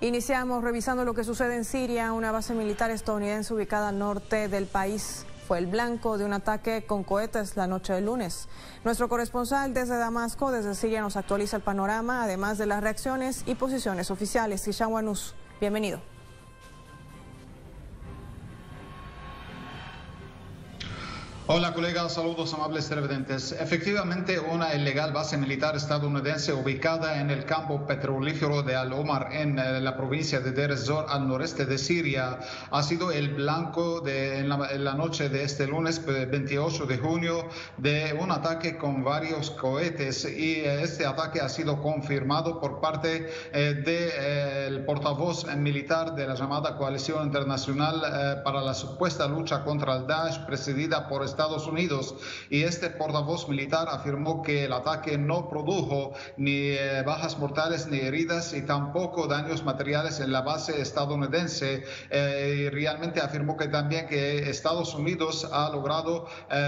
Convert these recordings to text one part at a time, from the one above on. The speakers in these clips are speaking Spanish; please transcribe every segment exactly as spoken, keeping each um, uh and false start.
Iniciamos revisando lo que sucede en Siria. Una base militar estadounidense ubicada al norte del país fue el blanco de un ataque con cohetes la noche del lunes. Nuestro corresponsal desde Damasco, desde Siria, nos actualiza el panorama, además de las reacciones y posiciones oficiales. Hisham Wanous, bienvenido. Hola colegas, saludos amables televidentes. Efectivamente, una ilegal base militar estadounidense ubicada en el campo petrolífero de Al-Omar en la provincia de Deir ez-Zor al noreste de Siria ha sido el blanco de, en, la, en la noche de este lunes veintiocho de junio de un ataque con varios cohetes, y este ataque ha sido confirmado por parte eh, del eh, portavoz militar de la llamada Coalición Internacional eh, para la supuesta lucha contra el Daesh, presidida por Estados Unidos, y este portavoz militar afirmó que el ataque no produjo ni eh, bajas mortales ni heridas y tampoco daños materiales en la base estadounidense, eh, y realmente afirmó que también que Estados Unidos ha logrado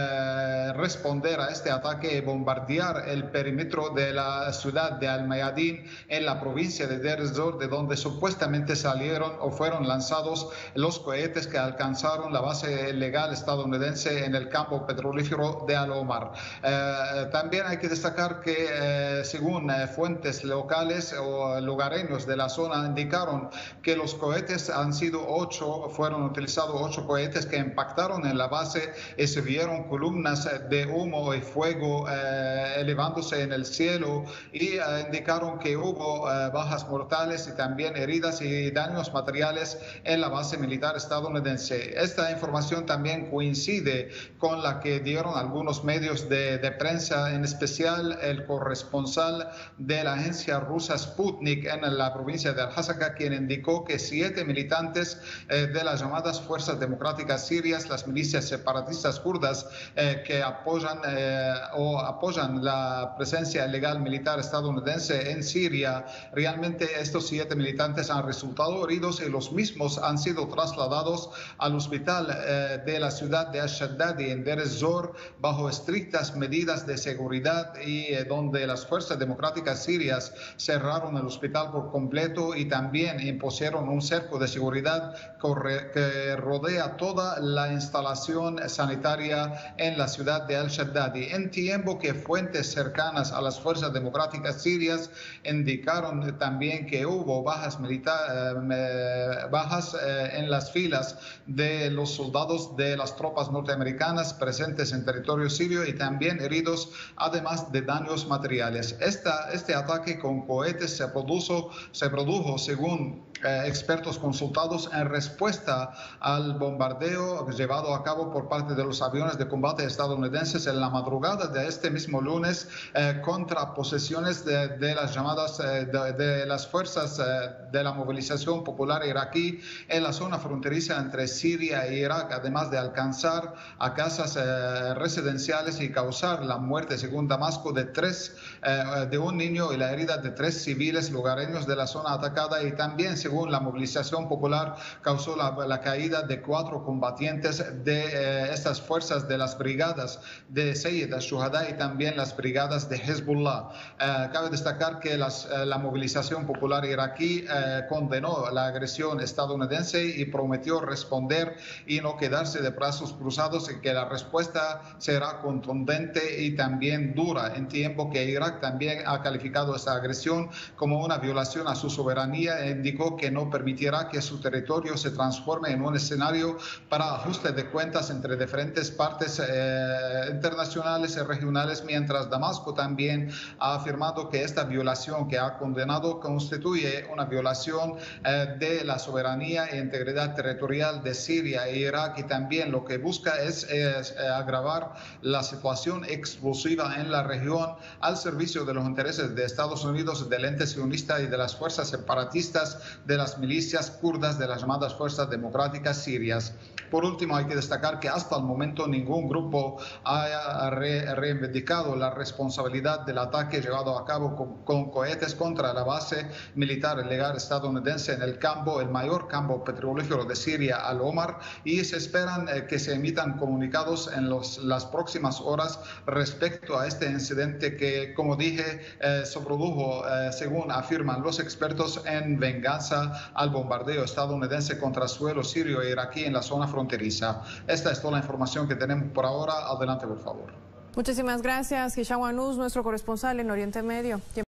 eh, responder a este ataque y bombardear el perímetro de la ciudad de Al-Mayadin en la provincia de Deir ez-Zor, de donde supuestamente salieron o fueron lanzados los cohetes que alcanzaron la base legal estadounidense en el campo petrolífero de Al-Omar. Eh, también hay que destacar que eh, según eh, fuentes locales o lugareños de la zona indicaron que los cohetes han sido ocho, fueron utilizados ocho cohetes que impactaron en la base y se vieron columnas de humo y fuego eh, elevándose en el cielo, y eh, indicaron que hubo eh, bajas mortales y también heridas y daños materiales en la base militar estadounidense. Esta información también coincide con la que dieron algunos medios de, de prensa, en especial el corresponsal de la agencia rusa Sputnik en la provincia de Al-Hasaka, quien indicó que siete militantes eh, de las llamadas Fuerzas Democráticas Sirias, las milicias separatistas kurdas eh, que apoyan eh, o apoyan la presencia ilegal militar estadounidense en Siria, realmente estos siete militantes han resultado heridos y los mismos han sido trasladados al hospital eh, de la ciudad de Al-Shaddadi en Deir ez-Zor bajo estrictas medidas de seguridad, y eh, donde las fuerzas democráticas sirias cerraron el hospital por completo y también impusieron un cerco de seguridad que rodea toda la instalación sanitaria en la ciudad de Al-Shaddadi, en tiempo que fuentes cercanas a las fuerzas democráticas sirias indicaron también que hubo bajas militares, eh, bajas eh, en las filas de los soldados de las tropas norteamericanas presentes en territorio sirio, y también heridos, además de daños materiales. Esta, este ataque con cohetes se produjo, se produjo según eh, expertos consultados, en respuesta al bombardeo llevado a cabo por parte de los aviones de combate estadounidenses en la madrugada de este mismo lunes eh, contra posesiones de, de las llamadas eh, de, de las fuerzas eh, de la movilización popular iraquí en la zona fronteriza entre Siria e Irak, además de alcanzar a casas eh, residenciales y causar la muerte, según Damasco, de tres eh, de un niño y la herida de tres civiles lugareños de la zona atacada, y también, según la movilización popular, causó la, la caída de cuatro combatientes de eh, estas fuerzas de las brigadas de Sayyid al-Shuhada y también las brigadas de Hezbollah. Eh, cabe destacar que las, eh, la movilización popular iraquí eh, condenó la agresión estadounidense y prometió responder y no quedarse de brazos cruzados, y que la respuesta será contundente y también dura, en tiempo que Irak también ha calificado esta agresión como una violación a su soberanía e indicó que no permitirá que su territorio se transforme en un escenario para ajuste de cuentas entre diferentes partes eh, internacionales y regionales, mientras Damasco también ha afirmado que esta violación que ha condenado constituye una violación eh, de la soberanía e integridad territorial de Siria e Irak, y también lo que busca es, es eh, agravar la situación explosiva en la región al servicio de los intereses de Estados Unidos, del ente sionista y de las fuerzas separatistas de las milicias kurdas de las llamadas Fuerzas Democráticas Sirias. Por último, hay que destacar que hasta el momento ningún grupo ha re reivindicado la responsabilidad del ataque llevado a cabo con, con cohetes contra la base militar ilegal estadounidense en el campo, el mayor campo petrolífero de Siria, Al-Omar, y se esperan eh, que se emitan comunicados en los, las próximas horas respecto a este incidente que, como dije, eh, se produjo, eh, según afirman los expertos, en venganza amenaza al bombardeo estadounidense contra suelo sirio e iraquí en la zona fronteriza. Esta es toda la información que tenemos por ahora. Adelante, por favor. Muchísimas gracias, Hishawan Uz, nuestro corresponsal en Oriente Medio.